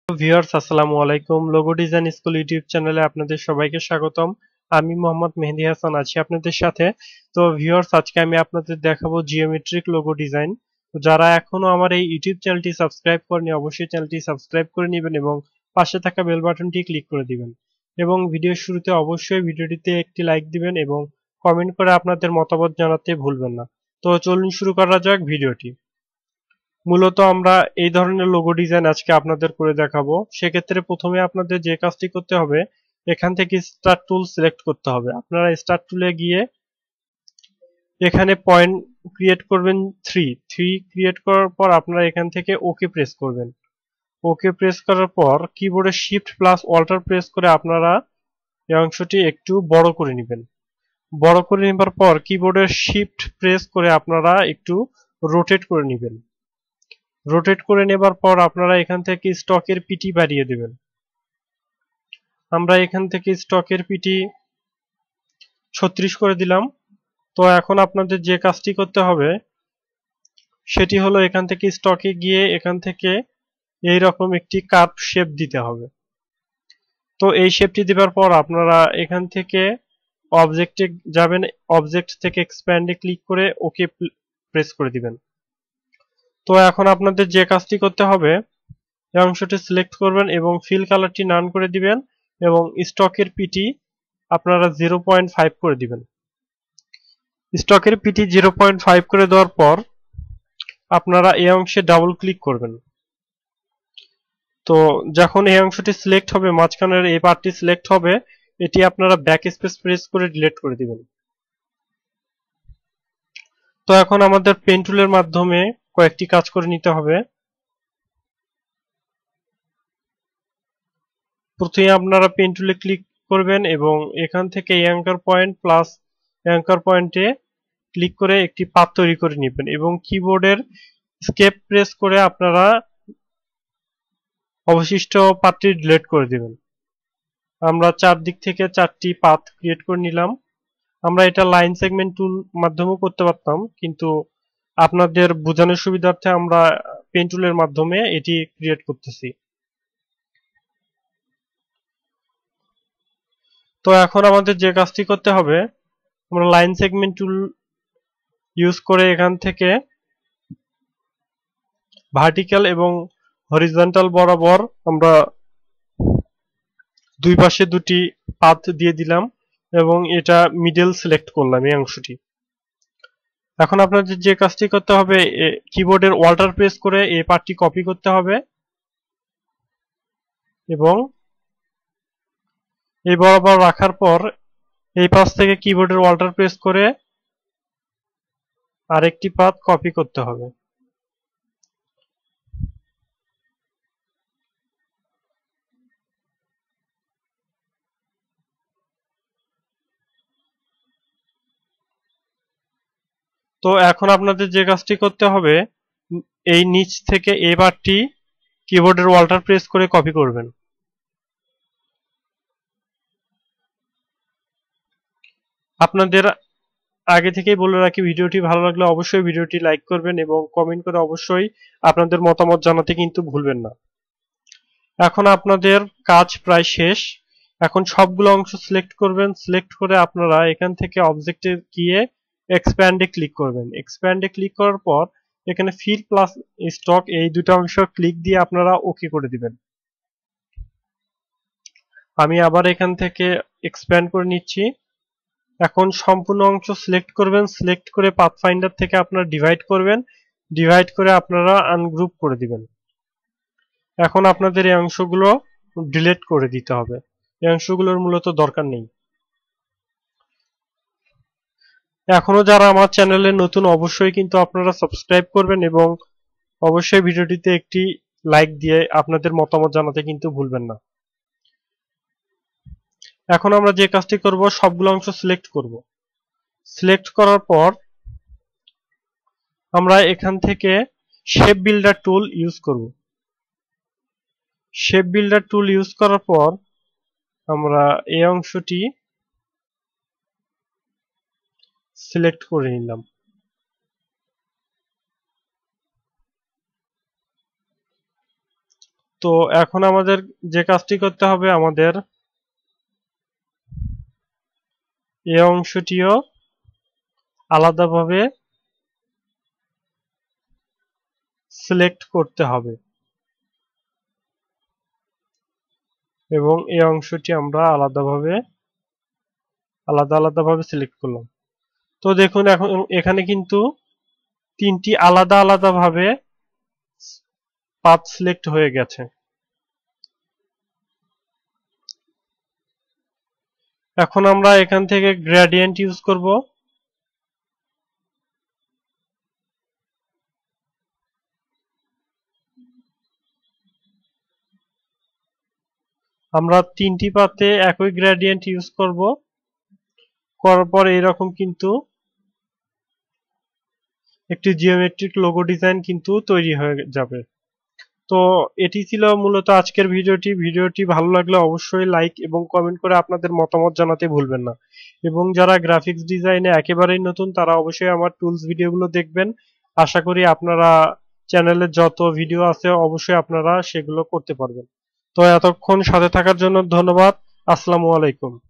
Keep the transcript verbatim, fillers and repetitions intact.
Viewers আসসালামু আলাইকুম। Logo design school YouTube চ্যানেলে আপনাদের সবাইকে স্বাগতম। আমি মোহাম্মদ মেহেদী হাসান আছি আপনাদের সাথে। তো ভিউয়ার্স আজকে আমি আপনাদের দেখাবো জিওমেট্রিক লোগো ডিজাইন। যারা এখনো আমার এই ইউটিউব চ্যানেলটি সাবস্ক্রাইব করেনি অবশ্যই চ্যানেলটি সাবস্ক্রাইব করে নেবেন এবং পাশে থাকা বেল বাটনটি ক্লিক করে দিবেন। এবং ভিডিওর শুরুতে অবশ্যই ভিডিওটিতে একটি লাইক দিবেন এবং কমেন্ট করে আপনাদের মতামত জানাতে ভুলবেন না। তো চলুন শুরু করা যাক ভিডিওটি। মূলত আমরা এই ধরনের লোগো ডিজাইন আজকে আপনাদের করে দেখাবো। সেক্ষেত্রে প্রথমে আপনাদের যে কাজটি করতে হবে, এখান থেকে স্টার্ট টুল সিলেক্ট করতে হবে। আপনারা স্টার্ট টুলে গিয়ে এখানে পয়েন্ট ক্রিয়েট করবেন থ্রি থ্রি ক্রিয়েট করার পর আপনারা এখান থেকে ওকে প্রেস করবেন। ওকে প্রেস করার পর কিবোর্ডে শিফট প্লাস অল্টার প্রেস করে আপনারা এই অংশটি একটু বড় করে নেবেন। বড় করে নেবার পর কিবোর্ডের শিফট প্রেস করে আপনারা একটু রোটেট করে নেবেন। রোটেট করে নেবার পর আপনারা এখান থেকে স্টকের পিটি বাড়িয়ে দেবেন। আমরা এখান থেকে স্টকের পিটি ছত্রিশ করে দিলাম। তো এখন আপনাদের যে কাজটি করতে হবে সেটি হলো এখান থেকে স্টকে গিয়ে এখান থেকে এই রকম একটি কার্ভ শেপ দিতে হবে। তো এই শেপটি দেওয়ার পর আপনারা এখান থেকে অবজেক্টে যাবেন, অবজেক্ট থেকে এক্সপ্যান্ডে ক্লিক করে ওকে প্রেস করে দিবেন। তো এখন আপনাদের যে কাজটি করতে হবে এই অংশটি সিলেক্ট করবেন এবং ফিল কালারটি নান করে দিবেন এবং স্টকের পিটি আপনারা জিরো পয়েন্ট ফাইভ করে দিবেন। স্টকের পিটি জিরো পয়েন্ট ফাইভ করে দেওয়ার পর আপনারা এই অংশে ডাবল ক্লিক করবেন। তো যখন এই অংশটি সিলেক্ট হবে, মাঝখানের এই পার্টটি সিলেক্ট হবে, এটি আপনারা ব্যাক স্পেস প্রেস করে ডিলিট করে দিবেন। তো এখন আমাদের পেন টুলের মাধ্যমে কয়েকটি কাজ করে নিতে হবে। প্রথমে আপনারা পেন টুলে ক্লিক করবেন এবং এখান থেকে অ্যাঙ্কার পয়েন্ট প্লাস অ্যাঙ্কার পয়েন্টে ক্লিক করে একটি পাথ তৈরি করে নেবেন এবং কিবোর্ডের স্কেপ প্রেস করে আপনারা অবশিষ্ট পাথটি ডিলিট করে দিবেন। আমরা চারদিক থেকে চারটি পাথ ক্রিয়েট করে নিলাম। আমরা এটা লাইন সেগমেন্ট টুল মাধ্যমেও করতে পারতাম, কিন্তু আপনাদের বোঝানোর সুবিধার্থে আমরা পেন টুলের মাধ্যমে এটি ক্রিয়েট করতেছি। তো এখন আমাদের যে কাজটি করতে হবে, আমরা লাইন সেগমেন্ট টুল ইউজ করে এখান থেকে ভার্টিক্যাল এবং হরিজন্টাল বরাবর আমরা দুই পাশে দুটি পাথ দিয়ে দিলাম এবং এটা মিডল সিলেক্ট করলাম এই অংশটি। এখন আপনাদের যে কাজটি করতে হবে, কিবোর্ডের অল্টার প্রেস করে এই পার্টটি কপি করতে হবে এবং এই বরাবর রাখার পর এই পাশ থেকে কিবোর্ডের অল্টার প্রেস করে আরেকটি পাথ কপি করতে হবে। তো এখন আপনাদের যে কাজটি করতে হবে, এই নিচ থেকে এই পার্টটি কিবোর্ডের অল্টার প্রেস করে কপি করবেন। আপনাদের আগে থেকেই বলে রাখি, ভিডিওটি ভালো লাগলে অবশ্যই ভিডিওটি লাইক করবেন এবং কমেন্ট করে অবশ্যই আপনাদের মতামত জানাতে কিন্তু ভুলবেন না। এখন আপনাদের কাজ প্রায় শেষ। এখন সবগুলো অংশ সিলেক্ট করবেন। সিলেক্ট করে আপনারা এখান থেকে অবজেক্টে গিয়ে এক্সপ্যান্ডে ক্লিক করবেন। এক্সপ্যান্ডে ক্লিক করার পর এখানে ফিল প্লাস স্টক এই দুটো অংশ ক্লিক দিয়ে আপনারা ওকে করে দিবেন। আমি আবার এখান থেকে এক্সপ্যান্ড করে নিচ্ছি। এখন সম্পূর্ণ অংশ সিলেক্ট করবেন। সিলেক্ট করে পাথফাইন্ডার থেকে আপনারা ডিভাইড করবেন। ডিভাইড করে আপনারা আনগ্রুপ করে দিবেন। এখন আপনাদের এই অংশগুলো ডিলিট করে দিতে হবে। এই অংশগুলোর মূলত দরকার নেই। এখনো যারা আমার চ্যানেলে নতুন অবশ্যই কিন্তু আপনারা সাবস্ক্রাইব করবেন এবং অবশ্যই ভিডিওটিতে একটি লাইক দিয়ে আপনাদের মতামত জানাতে কিন্তু ভুলবেন না। এখন আমরা যে কাজটি করব, সবগুলো অংশ সিলেক্ট করব। সিলেক্ট করার পর আমরা এখান থেকে শেপ বিল্ডার টুল ইউজ করব। শেপ বিল্ডার টুল ইউজ করার পর আমরা এই অংশটি সিলেক্ট করে নিলাম। তো এখন আমাদের যে কাজটি করতে হবে, আমাদের এই অংশটিও আলাদাভাবে সিলেক্ট করতে হবে এবং এই অংশটি আমরা আলাদাভাবে আলাদা আলাদাভাবে সিলেক্ট করলাম। তো দেখুন এখন এখানে কিন্তু তিনটি আলাদা আলাদাভাবে পাথ সিলেক্ট হয়ে গেছে। এখন আমরা এখান থেকে গ্রেডিয়েন্ট ইউজ করব। আমরা তিনটি পাতে একই গ্রেডিয়েন্ট ইউজ করব, করার পর এইরকম কিন্তু একটি জিওমেট্রিক লোগো ডিজাইন কিন্তু তৈরি হয়ে যাবে। তো এটি ছিল মূলত আজকের ভিডিওটি। ভিডিওটি ভালো লাগলে অবশ্যই লাইক এবং কমেন্ট করে আপনাদের মতামত জানাতে ভুলবেন না, এবং যারা গ্রাফিক্স ডিজাইনে একেবারেই নতুন তারা অবশ্যই আমার টুলস ভিডিওগুলো দেখবেন। আশা করি আপনারা চ্যানেলে যত ভিডিও আছে অবশ্যই আপনারা সেগুলো করতে পারবেন। তো এতক্ষণ সাথে থাকার জন্য ধন্যবাদ। আসসালামু আলাইকুম।